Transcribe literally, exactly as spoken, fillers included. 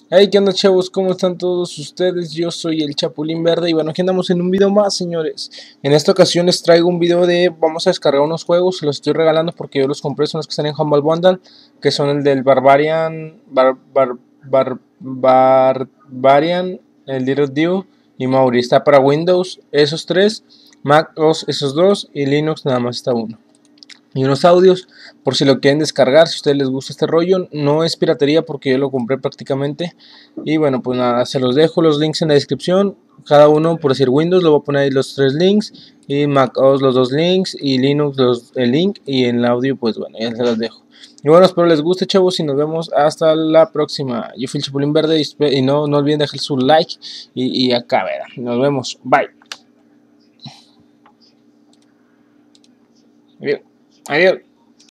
Hey, ¿qué onda, chavos? ¿Cómo están todos ustedes? Yo soy el Chapulín Verde y bueno, aquí andamos en un video más, señores. En esta ocasión les traigo un video de, vamos a descargar unos juegos, se los estoy regalando porque yo los compré, son los que están en Humble Bundle, que son el del Barbarian, bar, bar, bar, Barbarian, el Little Dew y Mauri. Está para Windows, esos tres, Mac os, esos dos y Linux nada más está uno. Y unos audios por si lo quieren descargar, si a ustedes les gusta este rollo. No es piratería porque yo lo compré prácticamente. Y bueno, pues nada, se los dejo los links en la descripción. Cada uno, por decir Windows, lo voy a poner ahí los tres links, y Mac O S los dos links, y Linux los, el link, y en el audio pues bueno, ya se los dejo. Y bueno, espero les guste, chavos, y nos vemos hasta la próxima. Yo fui el Chapulín Verde y, y no, no olviden dejar su like y, y acá, verá. Nos vemos, bye. Adiós. Adiós.